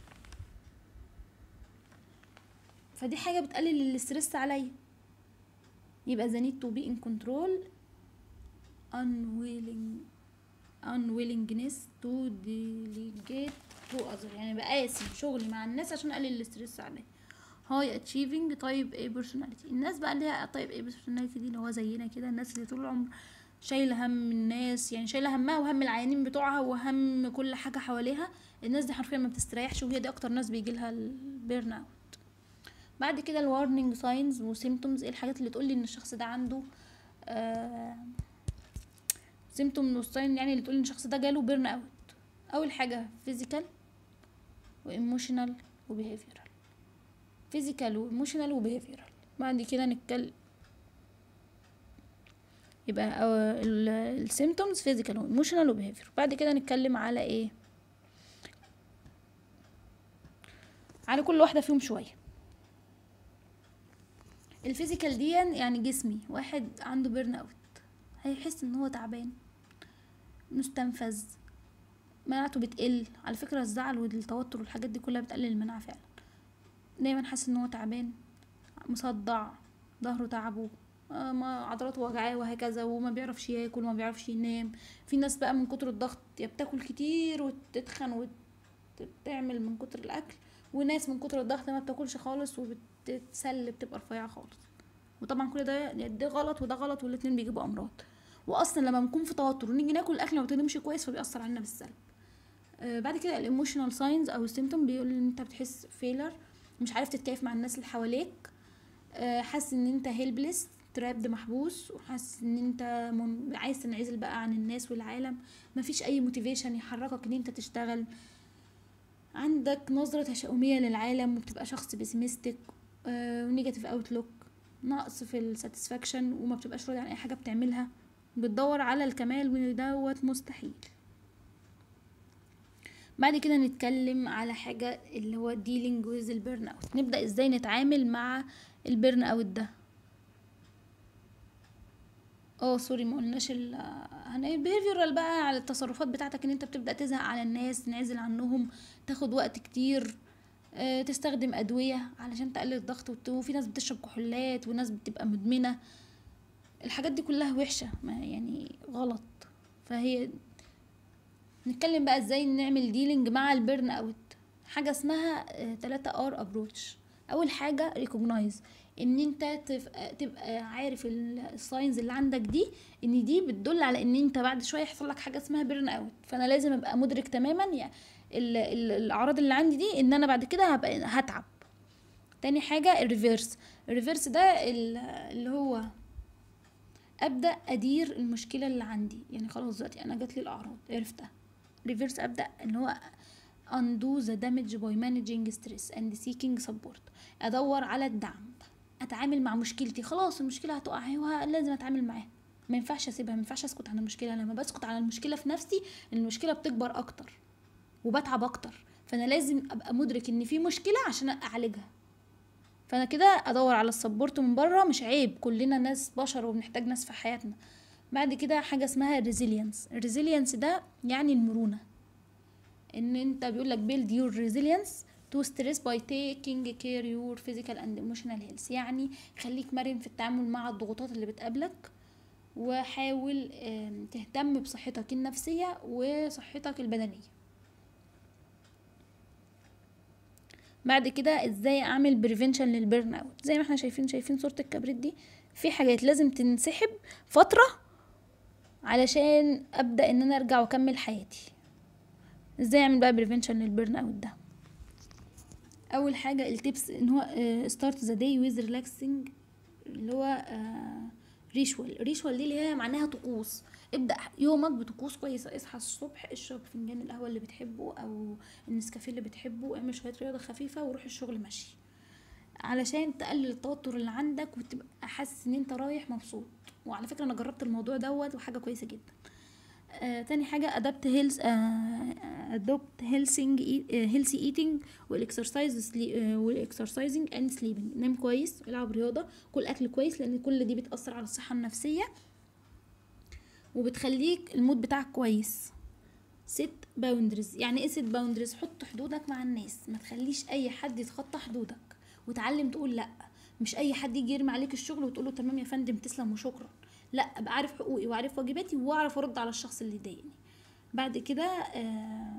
فدي حاجة بتقلل الاسترس عليا. يبقى the need to be in control unwilling unwillingness to delegate to other، يعني بقاسم شغلي مع الناس عشان اقلل الاسترس عليا. هاي اتشيفنج طيب ايه بيرسوناليتي، الناس بقى اللي هي طيب ايه بيرسوناليتي دي اللي هو زينا كده، الناس اللي طول العمر شايله هم الناس، يعني شايله همها وهم العيانين بتوعها وهم كل حاجه حواليها. الناس دي حرفيا ما بتستريحش، وهي دي اكتر ناس بيجيلها البيرن اوت. بعد كده الوارنينج ساينز وسيمتومز، ايه الحاجات اللي تقولي ان الشخص ده عنده آه سيمتوم والساين، يعني اللي تقولي ان الشخص ده جاله بيرن اوت. اول حاجه فيزيكال وايموشنال وبيهيفيرال، فيزيكال وايموشنال وبيهيفيرال. بعد كده نتكلم، يبقى السيمتومز فيزيكال وايموشنال وبيهيفير. بعد كده نتكلم على ايه، على كل واحده فيهم شويه. الفيزيكال دي يعني جسمي، واحد عنده بيرن اوت هيحس ان هو تعبان، مستنفذ، مناعته بتقل. على فكره الزعل والتوتر والحاجات دي كلها بتقلل المناعه فعلا. دايما حاسس ان هو تعبان، مصدع، ظهره تعبه، آه، ما عضلاته وجعاه وهكذا، وما بيعرفش ياكل وما بيعرفش ينام. في ناس بقى من كتر الضغط يا بتاكل كتير وتتخن وتعمل من كتر الاكل، وناس من كتر الضغط ما بتاكلش خالص وبتتسل بتبقى رفيعه خالص. وطبعا كل ده ده غلط وده غلط، والاتنين بيجيبوا امراض. واصلا لما بنكون في توتر ونيجي ناكل الاكل ما بتهضمش كويس فبيأثر علينا بالسلب. آه بعد كده الايموشنال ساينز او السيمتوم، بيقول ان انت بتحس فيلر، مش عارف تتكيف مع الناس اللي حواليك، آه حاسس ان انت هيلبلس ترابد محبوس، وحاسس ان انت من... عايز تنعزل بقى عن الناس والعالم، مفيش اي موتيفيشن يحركك ان انت تشتغل، عندك نظرة تشاؤمية للعالم، وبتبقى شخص بيسيمستيك آه ونيجاتيف اوتلوك، نقص في الساتسفاكشن، وما بتبقاش راضي عن اي حاجة بتعملها، بتدور على الكمال ودوت مستحيل. بعد كده نتكلم على حاجة اللي هو dealing with البيرن اوت. نبدأ ازاي نتعامل مع البيرن اوت ده. اه سوري ما قلناش ال البيهيفيرال بقى، على التصرفات بتاعتك، ان انت بتبدأ تزهق على الناس، تنعزل عنهم، تاخد وقت كتير، اه تستخدم ادوية علشان تقلل الضغط، وفي ناس بتشرب كحولات، وناس بتبقى مدمنة. الحاجات دي كلها وحشة، ما يعني غلط. فهي نتكلم بقى ازاي نعمل ديلينج مع البيرن اوت. حاجة اسمها تلاتة ار ابروتش. اول حاجة ريكوجنايز، ان انت تبقى, تبقى عارف الساينز اللي عندك دي، ان دي بتدل على ان انت بعد شوية يحصل لك حاجة اسمها بيرن اوت. فانا لازم ابقى مدرك تماما يعني ال ال الاعراض اللي عندي دي، ان انا بعد كده هبقى هتعب. تاني حاجة الريفيرس. الريفيرس ده اللي هو ابدا ادير المشكله اللي عندي، يعني خلاص دلوقتي انا جات لي الاعراض عرفتها. ريفيرس ابدا ان هو undo the damage by managing stress and seeking support. ادور على الدعم، اتعامل مع مشكلتي. خلاص المشكله هتقع اهي، لازم اتعامل معاها، ما ينفعش اسيبها، ما ينفعش اسكت عن المشكله. لما بسكت عن المشكله في نفسي المشكله بتكبر اكتر وبتعب اكتر. فانا لازم ابقى مدرك ان في مشكله عشان اعالجها. فانا كده ادور على السبورت من بره، مش عيب، كلنا ناس بشر وبنحتاج ناس في حياتنا. بعد كده حاجه اسمها الريزيلينس. الريزيلينس ده يعني المرونه، ان انت بيقول لك build your resilience to stress by taking care your physical and emotional health. يعني خليك مرن في التعامل مع الضغوطات اللي بتقابلك، وحاول تهتم بصحتك النفسيه وصحتك البدنيه. بعد كده ازاي اعمل بريفنشن للبيرن اوت. زي ما احنا شايفين شايفين صورة الكبريت دي، في حاجات لازم تنسحب فترة علشان ابدأ ان انا ارجع واكمل حياتي. ازاي اعمل بقى بريفنشن للبيرن اوت ده؟ اول حاجة التيبس ان هو start the day with relaxing، اللي هو ريشوال. ريشوال دي اللي هي معناها طقوس. ابدأ يومك بطقوس كويسة. اصحى الصبح اشرب فنجان القهوة اللي بتحبه او النسكافيه اللي بتحبه، اعمل شوية رياضة خفيفة وروح الشغل ماشي، علشان تقلل التوتر اللي عندك وتبقى حاسس ان انت رايح مبسوط. وعلى فكرة انا جربت الموضوع دوت وحاجة كويسة جدا. آه، تاني حاجة ادابت هيلث ادوبت هيلثينج هيلثي ايتينج والاكسرسايز والاكسرسايزنج اند سليبنج. نام كويس، العب رياضة، كل اكل كويس، لان كل دي بتأثر على الصحة النفسية وبتخليك المود بتاعك كويس. set boundaries. يعني ايه set boundaries؟ حط حدودك مع الناس، ما تخليش اي حد يتخطى حدودك، وتعلم تقول لا. مش اي حد يجي يرمي عليك الشغل وتقوله تمام يا فندم تسلم وشكرا. لا، ابقى عارف حقوقي وعارف واجباتي واعرف ارد على الشخص اللي ضايقني. بعد كده آه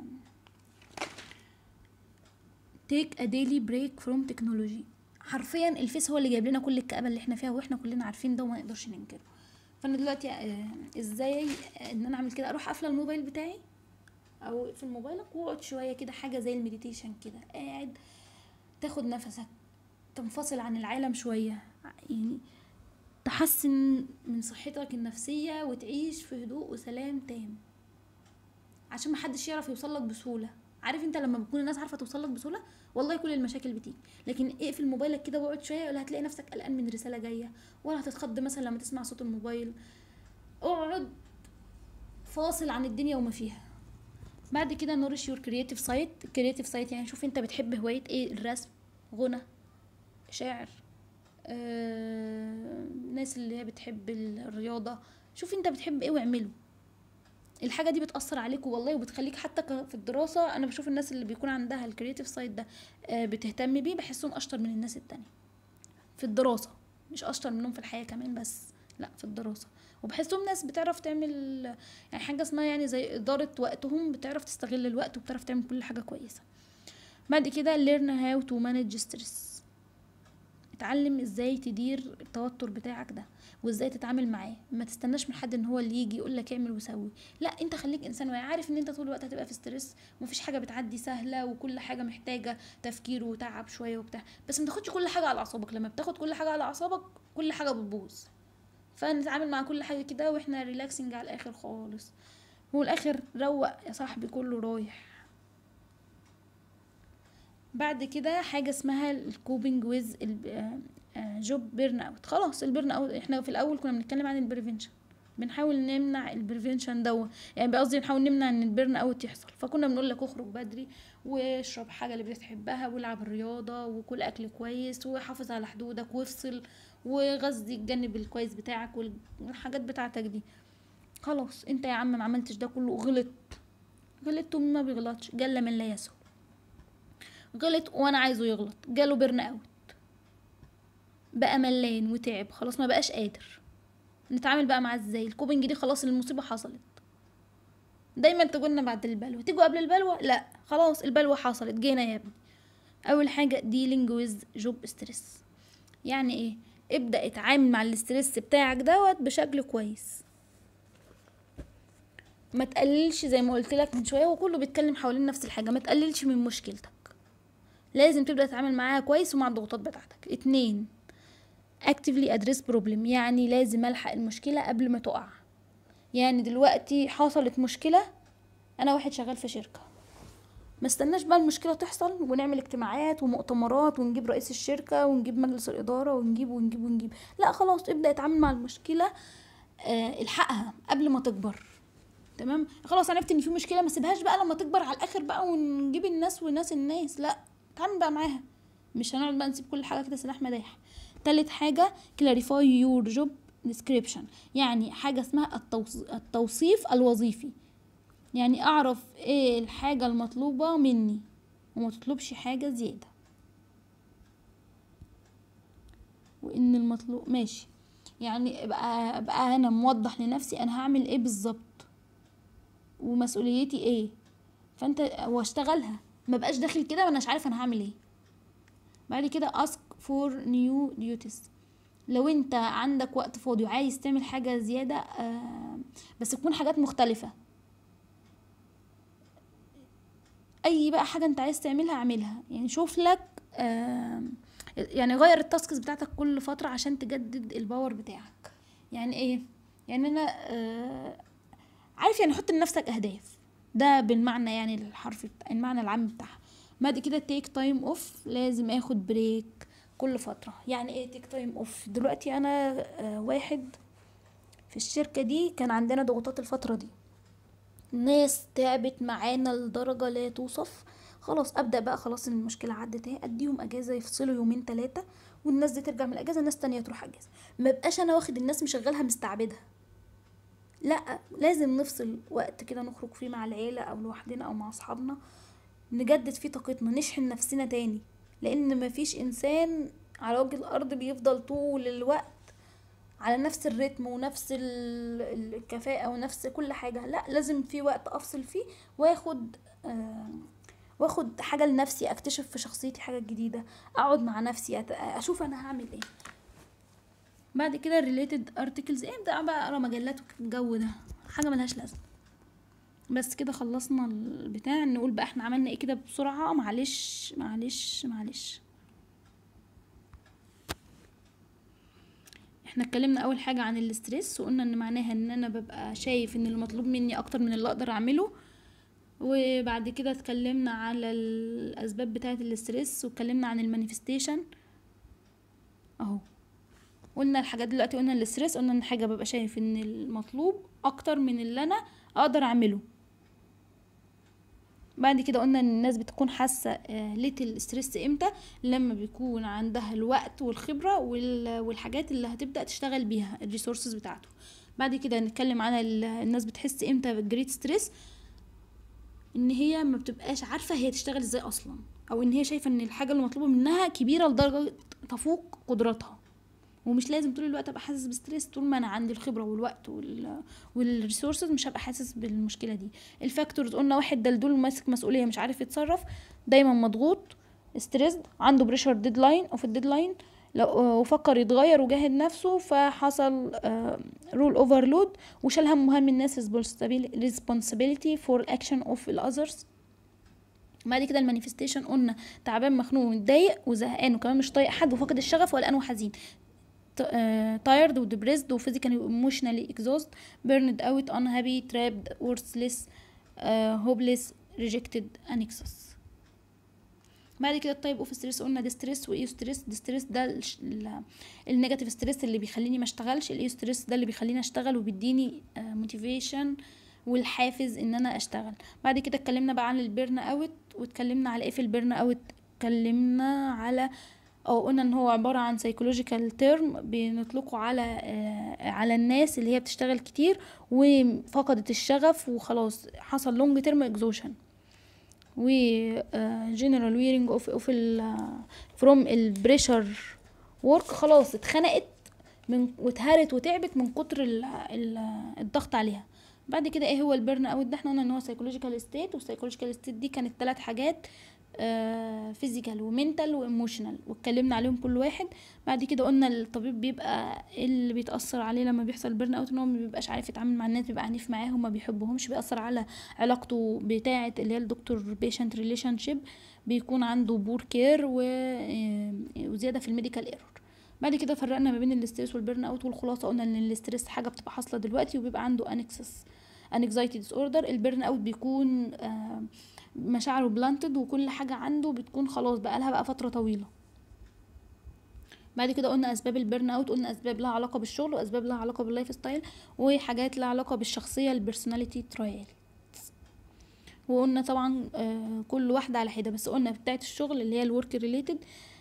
take a daily break from technology. حرفيا الفيس هو اللي جايب لنا كل الكآبة اللي احنا فيها، واحنا كلنا عارفين ده وما نقدرش ننكره. فانا دلوقتي آه ازاي ان انا اعمل كده؟ اروح قافله الموبايل بتاعي او في موبايلك واقعد شويه كده، حاجه زي المديتيشن كده، قاعد تاخد نفسك، تنفصل عن العالم شويه، يعني تحسن من صحتك النفسيه وتعيش في هدوء وسلام تام، عشان ما حدش يعرف يوصل لك بسهوله. عارف انت لما بتكون الناس عارفه توصل لك بسهوله، والله كل المشاكل بتيجي. لكن اقفل موبايلك كده واقعد شويه، ولا هتلاقي نفسك قلقان من رساله جايه، ولا هتتخض مثلا لما تسمع صوت الموبايل. اقعد فاصل عن الدنيا وما فيها. بعد كده نورش يور كرياتيف سايت. كرياتيف سايت يعني شوف انت بتحب هوايه ايه، الرسم، غنى، شعر، آه، ناس اللي هي بتحب الرياضه. شوف انت بتحب ايه واعمله. الحاجه دي بتاثر عليك والله، وبتخليك حتى في الدراسه. انا بشوف الناس اللي بيكون عندها الكرياتيف سايت ده آه بتهتم بيه، بحسهم اشطر من الناس التانية في الدراسه، مش اشطر منهم في الحياه كمان بس، لا في الدراسه. وبحسهم ناس بتعرف تعمل يعني حاجه اسمها يعني زي اداره وقتهم، بتعرف تستغل الوقت وبتعرف تعمل كل حاجه كويسه. بعد كده learn how to manage stress. اتعلم ازاي تدير التوتر بتاعك ده وازاي تتعامل معاه. ما تستناش من حد ان هو اللي يجي يقول لك اعمل وسوي، لا انت خليك انسان واعي، عارف ان انت طول الوقت هتبقى في ستريس، ومفيش حاجه بتعدي سهله، وكل حاجه محتاجه تفكير وتعب شويه وبتاع. بس ما تاخدش كل حاجه على اعصابك. لما بتاخد كل حاجه على اعصابك كل حاجه بتبوظ. فنتعامل مع كل حاجه كده واحنا ريلاكسنج على الاخر خالص. هو الاخر روق يا صاحبي، كله رايح. بعد كده حاجه اسمها الكوبينج ويز جوب بيرن اوت. خلاص البيرن اوت احنا في الاول كنا بنتكلم عن البريفنشن، بنحاول نمنع البريفنشن دو، يعني قصدي نحاول نمنع ان البرن اوت يحصل. فكنا بنقول لك اخرج بدري واشرب حاجه اللي بتحبها والعب رياضه وكل اكل كويس وحافظ على حدودك وافصل وغذي الجانب الكويس بتاعك والحاجات بتاعتك دي. خلاص انت يا عم ما عملتش ده كله، غلط غلط وما بيغلطش، جل من لا يسهو. غلط وانا عايزه يغلط، جاله بيرن اوت، بقى ملان وتعب خلاص ما بقاش قادر. نتعامل بقى معاه ازاي؟ الكوبنج دي خلاص المصيبه حصلت. دايما تقولنا بعد البلوى، تيجوا قبل البلوى؟ لا خلاص البلوى حصلت، جينا يا ابني. اول حاجه dealing with job stress، يعني ايه؟ ابدا اتعامل مع الاسترس بتاعك دوت بشكل كويس، ما تقللش زي ما قلت لك من شويه وكله بيتكلم حوالين نفس الحاجه، ما تقللش من مشكلتك، لازم تبدا تتعامل معاها كويس ومع الضغوطات بتاعتك. اتنين actively address problem، يعني لازم الحق المشكله قبل ما تقع. يعني دلوقتي حصلت مشكله، انا واحد شغال في شركه، ما استناش بقى المشكله تحصل ونعمل اجتماعات ومؤتمرات ونجيب رئيس الشركه ونجيب مجلس الاداره ونجيب ونجيب ونجيب لا خلاص ابدا اتعامل مع المشكله، اه الحقها قبل ما تكبر. تمام، خلاص عرفت ان في مشكله، ما سيبهاش بقى لما تكبر على الاخر بقى ونجيب الناس وناس الناس، لا اتعامل بقى معاها، مش هنقعد بقى نسيب كل حاجه كده سلاح مداح. تالت حاجه clarify your job description، يعني حاجه اسمها التوصيف الوظيفي، يعني اعرف ايه الحاجة المطلوبة مني وما تطلبش حاجة زيادة، وان المطلوب ماشي، يعني ابقى, ابقى انا موضح لنفسي انا هعمل ايه بالظبط ومسؤوليتي ايه، فانت واشتغلها، ما بقاش داخل كده وانا مش عارف انا هعمل ايه. بعد كده ask for new duties، لو انت عندك وقت فاضي وعايز تعمل حاجة زيادة آه بس تكون حاجات مختلفة، اي بقى حاجه انت عايز تعملها اعملها، يعني شوف لك آه يعني غير التاسكس بتاعتك كل فتره عشان تجدد الباور بتاعك. يعني ايه؟ يعني انا آه عارف، يعني حط لنفسك اهداف، ده بالمعنى يعني الحرفي المعنى العام بتاعها. بعد كده تيك تايم اوف، لازم اخد بريك كل فتره. يعني ايه تيك تايم اوف؟ دلوقتي انا آه واحد في الشركه دي كان عندنا ضغوطات الفتره دي، ناس تعبت معانا لدرجة لا توصف، خلاص ابدأ بقى خلاص المشكلة عدت اهي، اديهم اجازة يفصلوا يومين ثلاثة والناس دي ترجع من الاجازة، ناس تانية تروح اجازة، ما بقاش انا واخد الناس مشغلها مستعبدها، لا لازم نفصل وقت كده نخرج فيه مع العيلة او لوحدنا او مع اصحابنا، نجدد فيه طاقتنا، نشحن نفسنا تاني، لان مفيش انسان على وجه الارض بيفضل طول الوقت على نفس الريتم ونفس الكفاءة ونفس كل حاجة، لا لازم في وقت افصل فيه واخد آه واخد حاجة لنفسي، اكتشف في شخصيتي حاجة جديدة، اقعد مع نفسي اشوف انا هعمل ايه. بعد كده related articles، ايه ده بقى اقرا مجلات والجو ده حاجة ملهاش لازمة. بس كده خلصنا البتاع، نقول بقى احنا عملنا ايه كده بسرعة، معلش معلش معلش. احنا اتكلمنا اول حاجة عن الاسترس وقلنا ان معناها ان انا ببقى شايف ان المطلوب مني اكتر من اللي اقدر اعمله، وبعد كده اتكلمنا على الاسباب بتاعة الاسترس واتكلمنا عن المانيفستيشن اهو. قلنا الحاجات دلوقتي، قلنا الاسترس، قلنا ان حاجة ببقى شايف ان المطلوب اكتر من اللي انا اقدر اعمله. بعد كده قلنا ان الناس بتكون حاسه ليتل ستريس امتى، لما بيكون عندها الوقت والخبره والحاجات اللي هتبدا تشتغل بيها الريسورسز بتاعته. بعد كده نتكلم عن الناس بتحس امتى بالجريت ستريس، ان هي ما بتبقاش عارفه هي تشتغل ازاي اصلا، او ان هي شايفه ان الحاجه اللي مطلوبه منها كبيره لدرجه تفوق قدراتها، ومش لازم طول الوقت ابقى حاسس بستريس، طول ما انا عندي الخبره والوقت وال والريسورسز مش هبقى حاسس بالمشكله دي. الفاكتورز قلنا واحد دلدول ماسك مسؤوليه مش عارف يتصرف، دايما مضغوط ستريس، عنده بريشر ديدلاين او في الديدلاين، لو فكر يتغير وجاهد نفسه فحصل رول اوفرلود وشال هم مهم الناس responsibility for action of others. بعد كده المانيفستيشن قلنا تعبان مخنوق ومتضايق وزهقان وكمان مش طايق حد وفاقد الشغف وقلقان وحزين، tired و depressed و physically و emotionally exhausted, burned out, unhappy, trapped, worthless, uh, hopeless, rejected, anxious. بعد كده التايب اوف ستريس قلنا ديستريس وايو ستريس. ديستريس ده النيجاتيف ستريس اللي بيخليني ما اشتغلش، الايو ستريس ده اللي بيخليني اشتغل وبيديني موتيفيشن والحافز ان انا اشتغل. بعد كده اتكلمنا بقى عن البيرن اوت، واتكلمنا على ايه في البيرن اوت. اتكلمنا على او قلنا ان هو عبارة عن سايكولوجيكال تيرم بنطلقه على آه على الناس اللي هي بتشتغل كتير وفقدت الشغف وخلاص حصل لونج تيرم اكزوشن، و جنرال ويرنج اوف اوف فروم البريشر وورك، خلاص اتخنقت من واتهرت وتعبت من كتر ال ال الضغط عليها. بعد كده ايه هو البيرن اوت ده؟ احنا قلنا ان هو سايكولوجيكال ستيت، والسايكولوجيكال ستيت دي كانت ثلاث حاجات، فيزيكال ومنتال وايموشنال، واتكلمنا عليهم كل واحد. بعد كده قلنا الطبيب بيبقى اللي بيتاثر عليه لما بيحصل بيرن اوت ان هو ما بيبقاش عارف يتعامل مع الناس، بيبقى عنيف معاهم، ما بيحبهمش، بيأثر على علاقته بتاعه اللي هي الدكتور بيشنت ريليشن شيب، بيكون عنده بور كير وزياده في الميديكال ايرور. بعد كده فرقنا ما بين الاستريس والبيرن اوت، والخلاصه قلنا ان الاستريس حاجه بتبقى حاصله دلوقتي وبيبقى عنده انكسس انكزايتي ديس اوردر. البيرن اوت بيكون آه مشاعره بلانتد وكل حاجه عنده بتكون خلاص بقى لها بقى فتره طويله. بعد كده قلنا اسباب البيرن اوت، قلنا اسباب لها علاقه بالشغل، واسباب لها علاقه باللايف ستايل، وحاجات لها علاقه بالشخصيه البيرسوناليتي ترايل. وقلنا طبعا آه كل واحده على حده، بس قلنا بتاعه الشغل اللي هي الورك ريليتد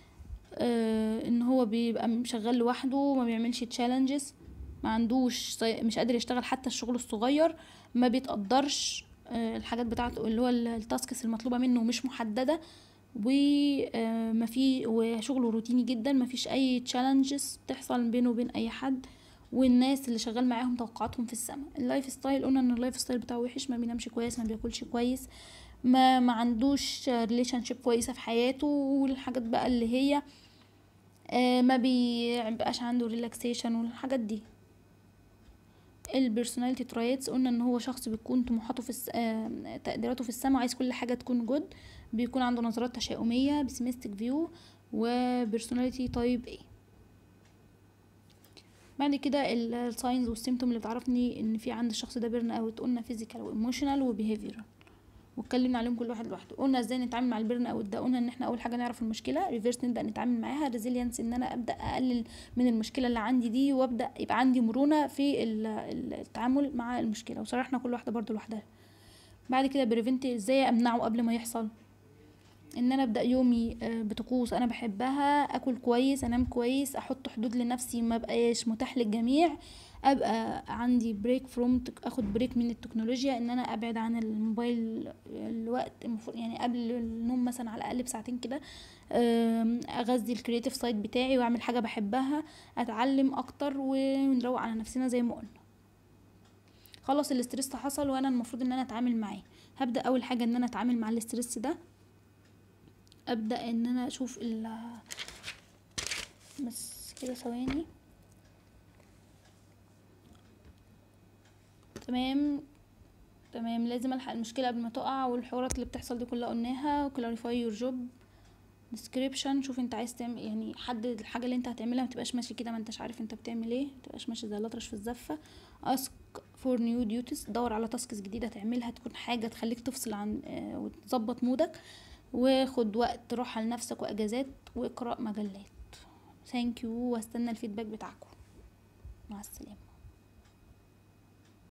آه ان هو بيبقى شغال لوحده، ما بيعملش تشالنجز، ما عندوش مش قادر يشتغل حتى الشغل الصغير، ما بيتقدرش آه الحاجات بتاعته اللي هو التاسكس المطلوبه منه مش محدده، وما في وشغله روتيني جدا، ما فيش اي تشالنجز بتحصل بينه وبين اي حد، والناس اللي شغال معاهم توقعاتهم في السماء. اللايف ستايل قلنا ان اللايف ستايل بتاعه وحش، ما بينامش كويس، ما بياكلش كويس، ما ما عندوش ريليشن شيب كويسه في حياته، والحاجات بقى اللي هي آه ما بيبقاش عنده ريلاكسيشن والحاجات دي. البيرسوناليتي ترايتس قلنا ان هو شخص بيكون طموحاته في الس... آه تقديراته في السماء، عايز كل حاجه تكون جود، بيكون عنده نظرات تشاؤميه بسيمستيك فيو، وبيرسوناليتي تايب ايه. بعد كده الساينز والسيمتوم اللي تعرفني ان في عند الشخص ده بيرن اوت، قلنا فيزيكال وايموشنال وبيهيفيرال، واتكلمنا عليهم كل واحد لوحده. قلنا ازاي نتعامل مع البيرن اوت ده، قلنا ان احنا اول حاجه نعرف المشكله، ريفيرس نبدا نتعامل معاها، ريزيلينس ان انا ابدا اقلل من المشكله اللي عندي دي، وابدا يبقى عندي مرونه في التعامل مع المشكله، وشرحنا كل واحده برضو لوحدها. بعد كده بريفنت، ازاي امنعه قبل ما يحصل، ان انا ابدا يومي بطقوس انا بحبها، اكل كويس، انام كويس، احط حدود لنفسي، ما بقاش متاح للجميع، ابقى عندي بريك فروم اخد بريك من التكنولوجيا، ان انا ابعد عن الموبايل الوقت يعني قبل النوم مثلا على الاقل بساعتين كده، اغذي الكرياتيف سايد بتاعي واعمل حاجه بحبها، اتعلم اكتر ونروق على نفسنا زي ما قلنا. خلاص الاسترس حصل وانا المفروض ان انا اتعامل معاه. هبدا اول حاجه ان انا اتعامل مع الاسترس ده، ابدا ان انا اشوف ال بس كده ثواني. تمام تمام لازم الحق المشكله قبل ما تقع، والحوارات اللي بتحصل دي كلها قلناها. كلاريفاي يور جوب ديسكريبشن، شوف انت عايز تعمل يعني حدد الحاجه اللي انت هتعملها، ما تبقاش ماشي كده ما انتش عارف انت بتعمل ايه، ما تبقاش ماشي زي الاطرش في الزفه. اسك فور نيو ديوتيز، دور على تاسكس جديده تعملها، تكون حاجه تخليك تفصل عن آه وتظبط مودك، وخد وقت راحه لنفسك واجازات، واقرا مجلات. ثانك يو، واستنى الفيدباك بتاعكم. مع السلامه.